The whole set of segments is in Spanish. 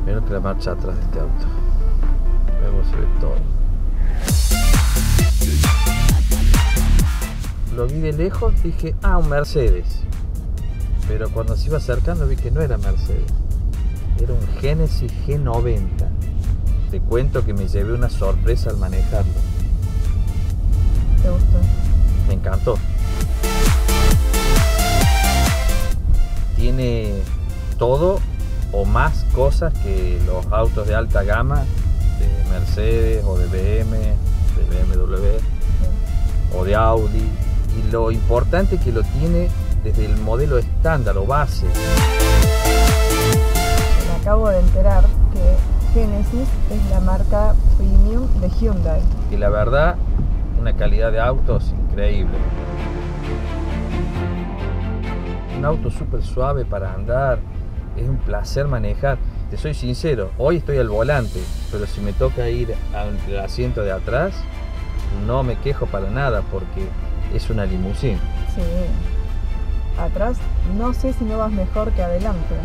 Mira la marcha atrás de este auto. Luego se ve todo. Lo vi de lejos, dije, un Mercedes. Pero cuando se iba acercando vi que no era Mercedes. Era un Genesis G90. Te cuento que me llevé una sorpresa al manejarlo. ¿Te gustó? Me encantó. Tiene todo o más cosas que los autos de alta gama de Mercedes o de BMW o de Audi. Y lo importante es que lo tiene desde el modelo estándar o base. Me acabo de enterar que Genesis es la marca premium de Hyundai. Y la verdad, una calidad de autos increíble. Un auto súper suave para andar, es un placer manejar. Te soy sincero, hoy estoy al volante, pero si me toca ir al asiento de atrás, no me quejo para nada porque es una limusina. Sí. Atrás no sé si no vas mejor que adelante.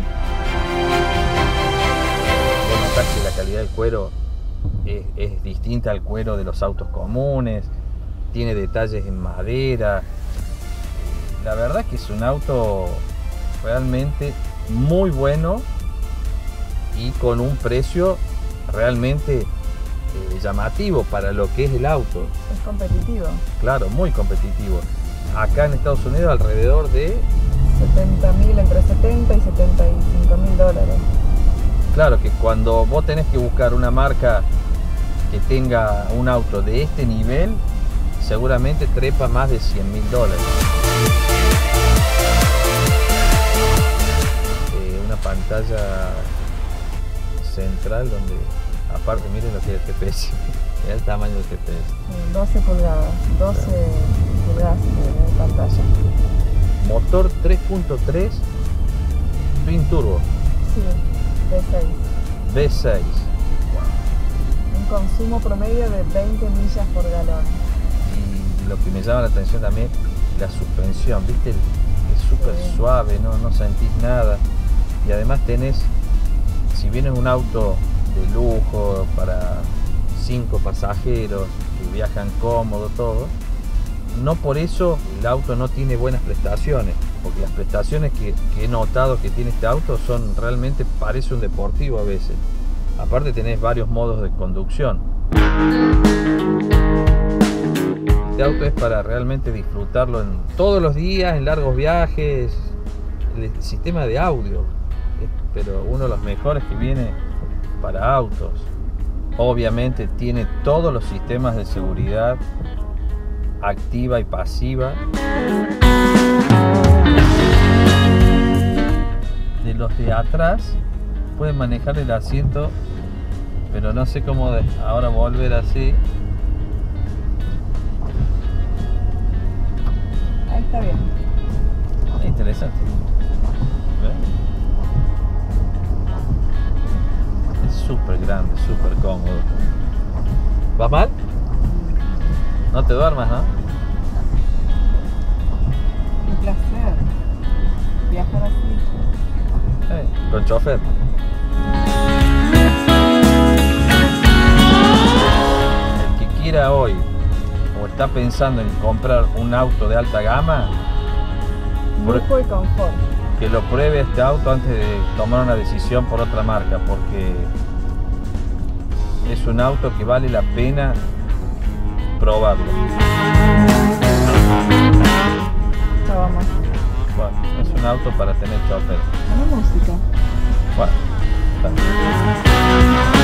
Vos notás que la calidad del cuero es distinta al cuero de los autos comunes, tiene detalles en madera. La verdad que es un auto realmente muy bueno y con un precio realmente llamativo para lo que es el auto. Es competitivo. Claro, muy competitivo. Acá en Estados Unidos alrededor de 70.000, entre 70 y 75.000 dólares. Claro que cuando vos tenés que buscar una marca que tenga un auto de este nivel, seguramente trepa más de $100.000. Una pantalla central donde, aparte, miren lo que es el GPS, mira el tamaño del GPS. 12 pulgadas, 12 pulgadas de pantalla. Motor 3.3 Twin Turbo. Sí, V6. V6. Un consumo promedio de 20 millas por galón. Y lo que me llama la atención también, la suspensión, ¿viste? Es súper suave, no sentís nada. Y además tenés, si bien es un auto de lujo para 5 pasajeros que viajan cómodo, todo, no por eso el auto no tiene buenas prestaciones, porque las prestaciones que he notado que tiene este auto son realmente, parece un deportivo a veces. Aparte tenés varios modos de conducción. Este auto es para realmente disfrutarlo en todos los días, en largos viajes. El sistema de audio, pero uno de los mejores que viene para autos. Obviamente tiene todos los sistemas de seguridad activa y pasiva. De los de atrás pueden manejar el asiento, pero no sé cómo ahora volver así. Ahí está bien. Interesante. Es súper grande, súper cómodo. ¿Va mal? No te duermas, ¿no? Un placer viajar así. Con chofer. El que quiera hoy o está pensando en comprar un auto de alta gama, lujo y confort, que lo pruebe este auto antes de tomar una decisión por otra marca, porque es un auto que vale la pena probarlo. Ya vamos. Bueno, es un auto para tener chofer. Una música. Bueno, está.